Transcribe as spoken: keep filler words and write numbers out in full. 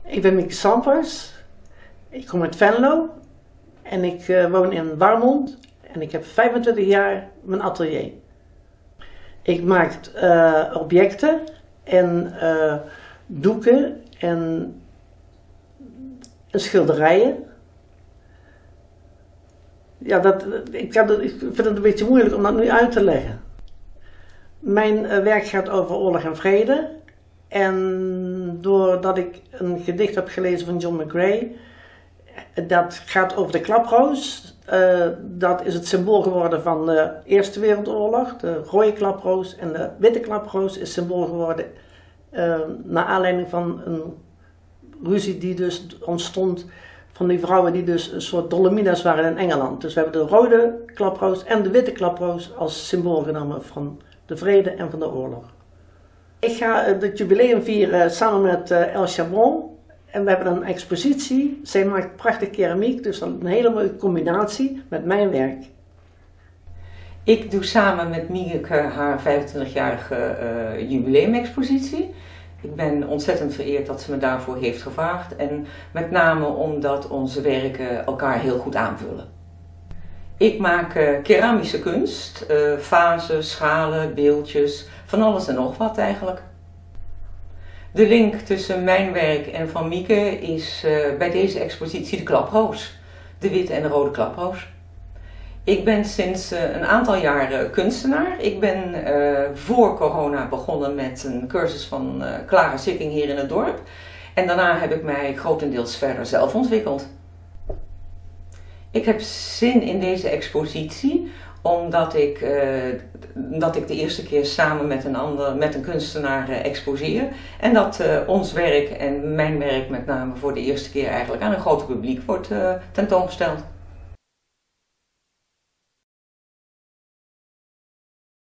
Ik ben Mieke Sampers, ik kom uit Venlo en ik uh, woon in Warmond en ik heb vijfentwintig jaar mijn atelier. Ik maak uh, objecten en uh, doeken en schilderijen. Ja, dat, ik, dat, ik vind het een beetje moeilijk om dat nu uit te leggen. Mijn uh, werk gaat over oorlog en vrede. En doordat ik een gedicht heb gelezen van John McCrae, dat gaat over de klaproos. Uh, dat is het symbool geworden van de Eerste Wereldoorlog. De rode klaproos en de witte klaproos is symbool geworden uh, naar aanleiding van een ruzie die dus ontstond van die vrouwen die dus een soort Dolomina's waren in Engeland. Dus we hebben de rode klaproos en de witte klaproos als symbool genomen van de vrede en van de oorlog. Ik ga het jubileum vieren samen met uh, El Charbon en we hebben een expositie. Zij maakt prachtige keramiek, dus een hele mooie combinatie met mijn werk. Ik doe samen met Mieke haar vijfentwintigjarige uh, jubileumexpositie. Ik ben ontzettend vereerd dat ze me daarvoor heeft gevraagd en met name omdat onze werken elkaar heel goed aanvullen. Ik maak uh, keramische kunst, uh, vazen, schalen, beeldjes, van alles en nog wat eigenlijk. De link tussen mijn werk en van Mieke is uh, bij deze expositie de klaproos, de witte en de rode klaproos. Ik ben sinds uh, een aantal jaren kunstenaar. Ik ben uh, voor corona begonnen met een cursus van uh, Clara Sitting hier in het dorp. En daarna heb ik mij grotendeels verder zelf ontwikkeld. Ik heb zin in deze expositie omdat ik, uh, dat ik de eerste keer samen met een, ander, met een kunstenaar uh, exposeer. En dat uh, ons werk en mijn werk met name voor de eerste keer eigenlijk aan een groot publiek wordt uh, tentoongesteld.